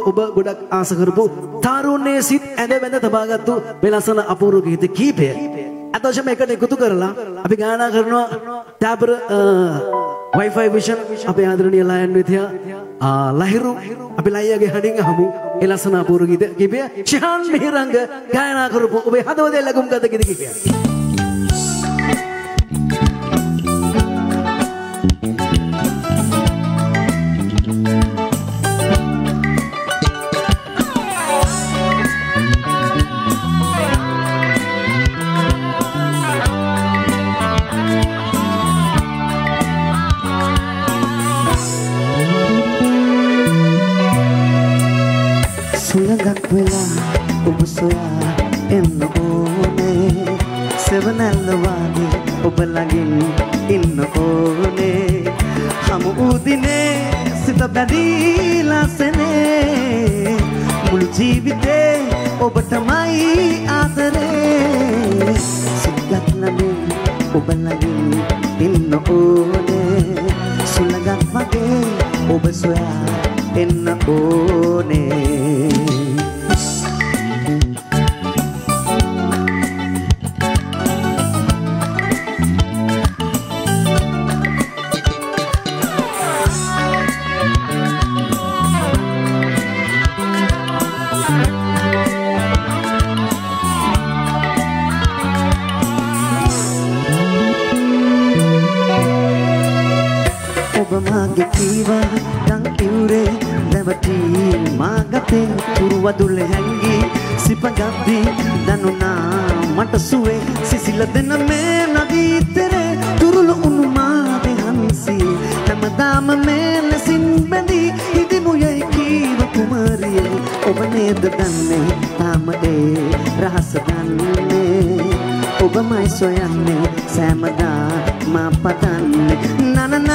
ඔබ ගොඩක් ආස කරපු තරුණයේ සිත් ඇඳ බැඳ තබාගත්තු මේ ලස්සන අපූර්ව ගීත කීපය අතවශ්‍යම එකට එකතු කරලා අපි ගායනා කරනවා ටැබර් Wi-Fi Vision අපේ ආදරණීය ලයන් විද්‍යා ලහිරු අපි ලයියාගේ හඬින් අහමු ඒ ලස්සන අපූර්ව ගීත කීපය ශිහාන් මිහිරංග ගායනා කරපු ඔබේ හදවතේ ලැබුම් ගත ගීත කීපය සුළඟක් වෙලා ඔබ සොයා එන්න ඕනේ සෙවනැල්ල වාගේ ඔබ ළඟින් ඉන්න ඕනේ හමු වූ දිනේ සිත බැඳීලා සෙනේ මුළු ජීවිතේ ඔබටමයි ආදරේ සිතක් ළඟින් ඔබ ළඟින් ඉන්න ඕනේ සුළඟක් වගේ ඔබ සොයා එන්න ඕනේ ඔබ මාගේ කීවා ගම් පියුරේ දැවටී මාගතේ පුරවදුල හැංගි සිපගද්දි දනුනා මට සුවේ සිසිල දෙන මේ නදීතරේ තුරුළු උණු මාගේ හංසි හැමදාම මේ ලෙසින් බැඳී ඉදිමුයයි කීව කුමරිය ඔබ නේද දන්නේ තාම ඒ රහස දන්නේ ඔබමයි සොයන්නේ සෑමදා මා පතන්නේ නනන